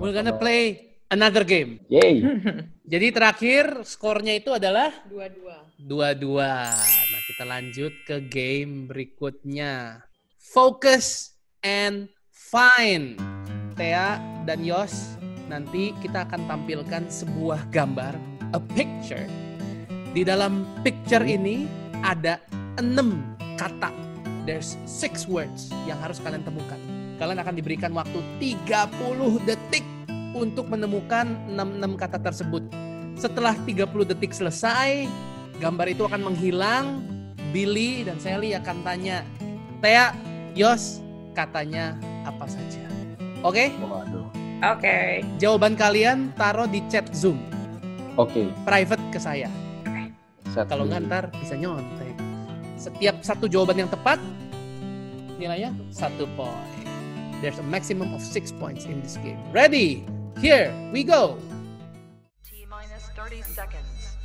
we're gonna play another game. Yay. Jadi terakhir skornya itu adalah 2-2. 2-2. Nah, kita lanjut ke game berikutnya. Focus and find. Thea dan Yos, nanti kita akan tampilkan sebuah gambar, a picture. Di dalam picture ini ada 6 kata. There's 6 words yang harus kalian temukan. Kalian akan diberikan waktu 30 detik untuk menemukan 6 kata tersebut. Setelah 30 detik selesai, gambar itu akan menghilang. Billy dan Sally akan tanya, Thea, Yos, katanya apa saja. Oke? Waduh. Oke. Jawaban kalian taruh di chat Zoom. Oke. Private ke saya. Satu. Kalau nggak ntar bisa nyontek. Setiap satu jawaban yang tepat, nilainya 1 poin. There's a maximum of 6 points in this game. Ready? Here we go. T-minus 30 seconds.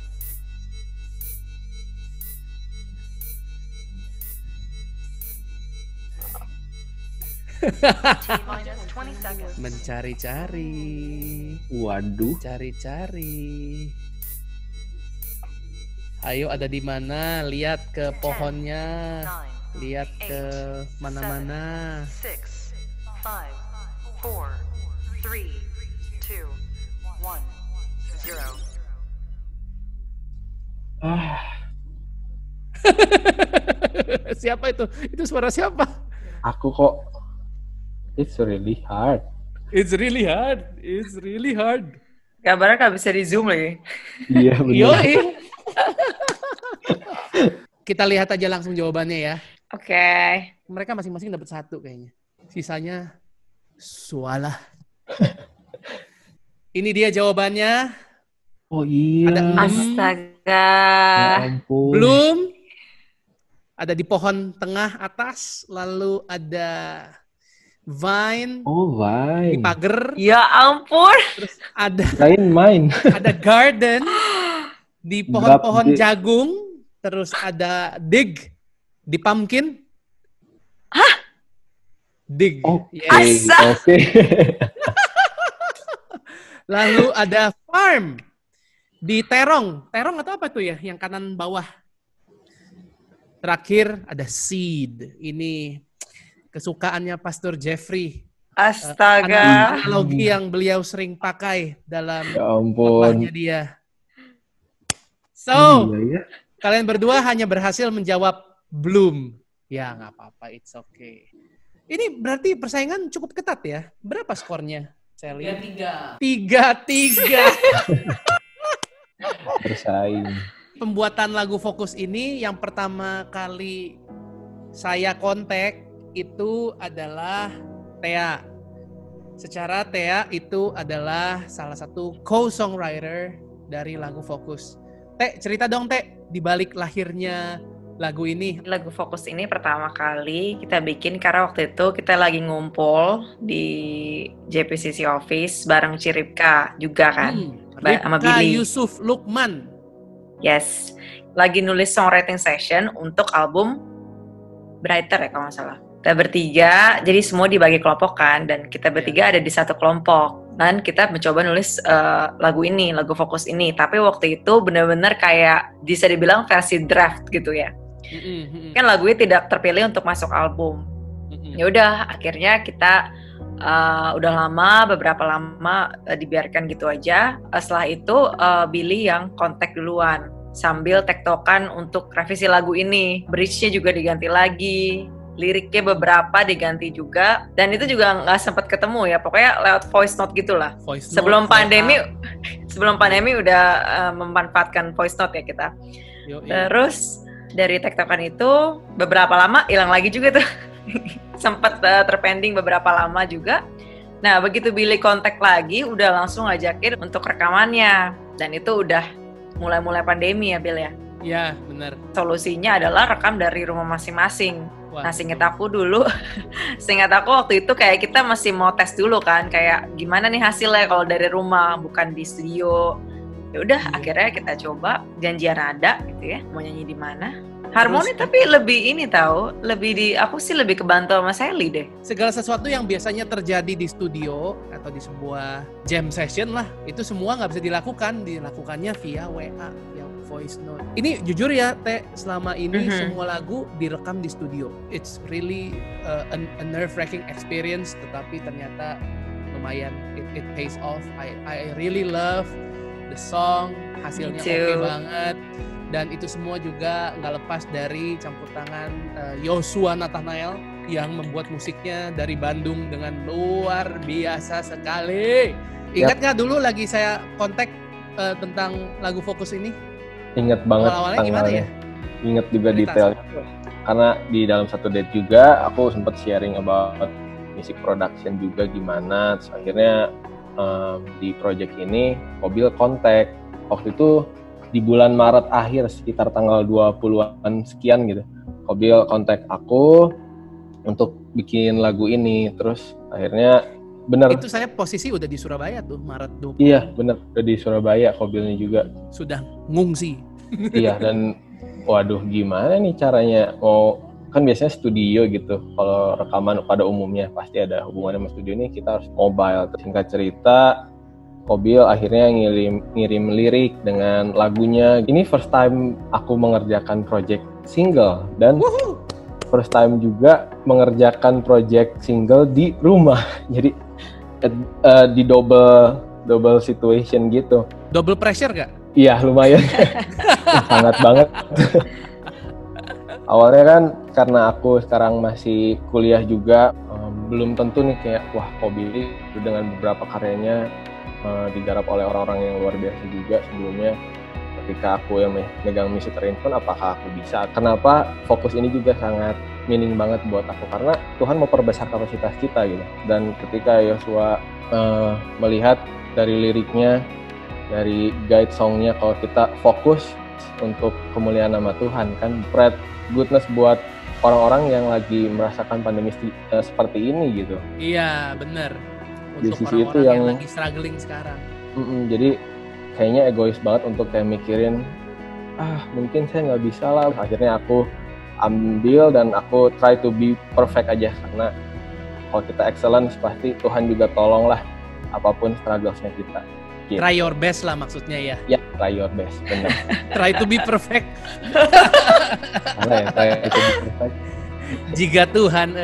T-minus 20 seconds. Mencari-cari. Waduh. Cari-cari. Ayo, ada di mana? Lihat ke pohonnya. 9, Lihat ke mana-mana. 6, 5, 4, 3, 2, 1, 0. Siapa itu? Itu suara siapa? Aku kok. It's really hard. It's really hard. It's really hard. Gambarnya nggak bisa di zoom lagi. Iya benar. Yoi. Kita lihat aja langsung jawabannya ya. Oke. Mereka masing-masing dapat 1 kayaknya. Sisanya sualah. Ini dia jawabannya. Oh iya. Ada Astaga. Ya ampun. belum. Ada di pohon tengah atas. Lalu ada vine Oh, di Vine. pagar. Ya ampun. Terus ada Main. ada garden di pohon-pohon Dig. jagung. Terus ada dig di pumpkin. Dig. Oke. Yes. Asa. Oke. Lalu ada farm di terong. Terong atau apa tuh ya? Yang kanan bawah. Terakhir ada seed. Ini kesukaannya Pastor Jeffrey. Astaga. Analogi yang beliau sering pakai dalam Ya ampun. khotbahnya dia. So, Iya ya. kalian berdua hanya berhasil menjawab belum. Ya, nggak apa-apa. It's okay. Ini berarti persaingan cukup ketat ya. Berapa skornya, Sally? 3-3. Bersaing. Pembuatan lagu Fokus ini yang pertama kali saya kontak itu adalah Thea. Secara Thea itu adalah salah satu co-songwriter dari lagu Fokus. Teh, cerita dong Teh, di balik lahirnya lagu ini. Lagu Fokus ini pertama kali kita bikin karena waktu itu kita lagi ngumpul di JPCC Office bareng Ciripka juga kan. Sama Ripka Billy. Yusuf Lukman. Yes. Lagi nulis songwriting session untuk album Brighter ya kalau nggak salah. Kita bertiga, jadi semua dibagi kelompok kan, dan kita bertiga ada di satu kelompok. Dan kita mencoba nulis lagu ini, lagu Fokus ini. Tapi waktu itu benar-benar kayak bisa dibilang versi draft gitu ya. Kan lagunya tidak terpilih untuk masuk album. Ya udah, akhirnya kita beberapa lama dibiarkan gitu aja. Setelah itu Billy yang kontak duluan sambil tektokan untuk revisi lagu ini. Bridge-nya juga diganti lagi, liriknya beberapa diganti juga, dan itu juga nggak sempat ketemu ya. Pokoknya lewat voice note gitulah. Sebelum pandemi udah memanfaatkan voice note ya kita. Terus dari tektokan itu beberapa lama hilang lagi juga tuh. Sempat terpending beberapa lama juga. Nah, begitu Billy kontak lagi, udah langsung ngajakin untuk rekamannya. Dan itu udah mulai pandemi ya, Bill ya? Iya, benar. Solusinya adalah rekam dari rumah masing-masing. Wah. Nah, seingat aku waktu itu kayak kita masih mau tes dulu kan, kayak gimana nih hasilnya kalau dari rumah, bukan di studio. Ya udah, akhirnya kita coba janjian nada gitu ya, mau nyanyi di mana. Harmoni tapi lebih ini aku sih lebih kebantu sama Sally deh. Segala sesuatu yang biasanya terjadi di studio atau di sebuah jam session lah, itu semua nggak bisa dilakukannya via WA, via voice note. Ini jujur ya Teh, selama ini semua lagu direkam di studio. It's really a nerve-wracking experience, tetapi ternyata lumayan, it pays off. I really love the song, hasilnya oke banget. Dan itu semua juga nggak lepas dari campur tangan Yoshua Nathanael yang membuat musiknya dari Bandung dengan luar biasa sekali. Ingat nggak dulu lagi saya kontak tentang lagu Fokus ini? Ingat banget awalnya gimana ya? Ingat juga detailnya. Karena di dalam satu date juga aku sempat sharing about music production juga gimana. Terus akhirnya di project ini Kobil kontak. Waktu itu di bulan Maret akhir sekitar tanggal 20-an sekian gitu. Kobil kontak aku untuk bikin lagu ini. Terus akhirnya bener. Itu saya posisi udah di Surabaya tuh Maret 20. Iya bener, udah di Surabaya Kobilnya juga. Sudah ngungsi. Iya dan waduh gimana nih caranya kan biasanya studio gitu. Kalau rekaman pada umumnya pasti ada hubungannya sama studio ini, kita harus mobile. Singkat cerita Kobil akhirnya ngirim lirik dengan lagunya. Ini first time aku mengerjakan project single dan first time juga mengerjakan project single di rumah. Jadi di double situation gitu. Double pressure gak? Iya lumayan, sangat banget. Awalnya kan karena aku sekarang masih kuliah juga, belum tentu nih kayak wah Kobil dengan beberapa karyanya digarap oleh orang-orang yang luar biasa juga sebelumnya. Ketika aku yang megang music arrangement, apakah aku bisa? Kenapa Fokus ini juga sangat meaning banget buat aku, karena Tuhan mau perbesar kapasitas kita gitu. Dan ketika Yoshua melihat dari liriknya, dari guide songnya, kalau kita fokus untuk kemuliaan nama Tuhan, kan spread goodness buat orang-orang yang lagi merasakan pandemi seperti ini gitu. Iya benar. Di Untuk sisi itu orang-orang yang lagi struggling sekarang. Jadi kayaknya egois banget untuk kayak mikirin mungkin saya nggak bisa lah. Akhirnya aku ambil dan aku try to be perfect aja, karena kalau kita excellence pasti Tuhan juga tolong lah apapun strugglesnya kita gitu. Try your best lah maksudnya ya. Ya try your best, benar. Try to be perfect. Salah ya, try to be perfect. Jika Tuhan,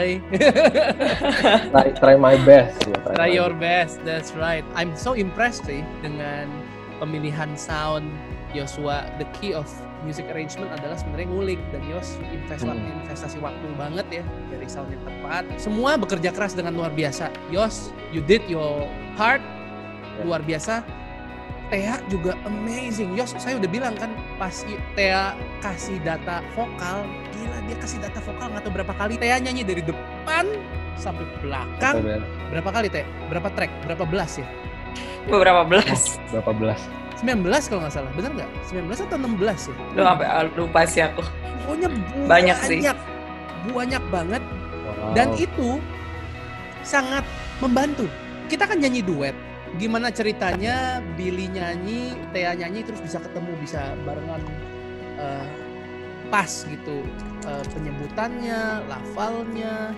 try my best. Ya, try your best, that's right. I'm so impressed sih dengan pemilihan sound Yoshua. The key of music arrangement adalah sebenarnya ngulik, dan Yos investasi waktu banget ya dari sound yang tepat. Semua bekerja keras dengan luar biasa. Yos, you did your part, luar biasa. Thea juga amazing. Yos, saya udah bilang kan pas Thea kasih data vokal, gila dia kasih data vokal nggak tahu berapa kali. Thea nyanyi dari depan sampai belakang. Berapa kali Thea? Berapa track? Berapa belas ya? Beberapa belas. Berapa belas? 19 kalau nggak salah, bener nggak? 19 atau 16 ya? Lupa sih aku. Pokoknya banyak sih. Banyak banget. Wow. Dan itu sangat membantu. Kita kan nyanyi duet. Gimana ceritanya Billy nyanyi, Thea nyanyi, terus bisa ketemu, bisa barengan pas gitu. Penyebutannya, lafalnya,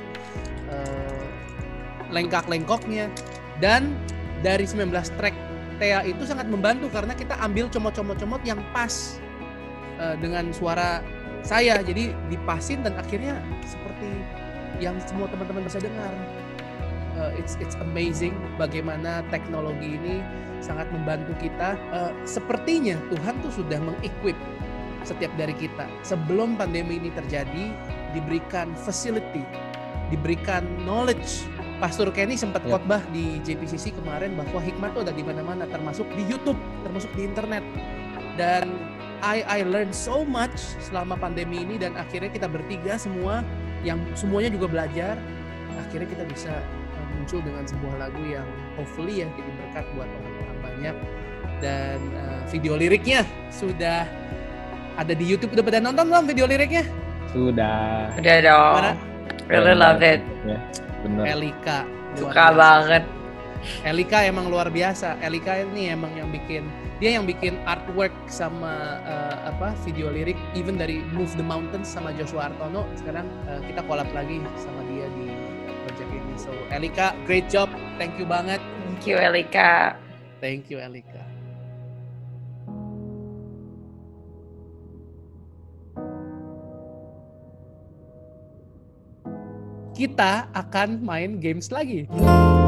lengkak-lengkoknya. Dan dari 19 track Thea itu sangat membantu karena kita ambil comot-comot yang pas dengan suara saya. Jadi dipasin dan akhirnya seperti yang semua teman-teman bisa dengar. It's amazing bagaimana teknologi ini sangat membantu kita. Sepertinya Tuhan tuh sudah mengequip setiap dari kita. Sebelum pandemi ini terjadi, diberikan facility, diberikan knowledge. Pastor Kenny sempat khotbah di JPCC kemarin bahwa hikmat itu ada di mana-mana, termasuk di YouTube, termasuk di internet. Dan I learned so much selama pandemi ini, dan akhirnya kita bertiga semua yang semuanya juga belajar. Akhirnya kita bisa muncul dengan sebuah lagu yang hopefully ya jadi berkat buat orang-orang banyak. Dan video liriknya sudah ada di YouTube. Udah pada nonton belum video liriknya? Sudah. Udah dong. Mana? Really love it. Ya, bener. Elika Suka banget. Elika emang luar biasa. Elika ini emang dia yang bikin artwork sama video lirik, even dari Move the Mountains sama Joshua Artono. Sekarang kita collab lagi sama dia di project ini. So Elika, great job. Thank you banget. Thank you Elika. Thank you Elika. Kita akan main games lagi.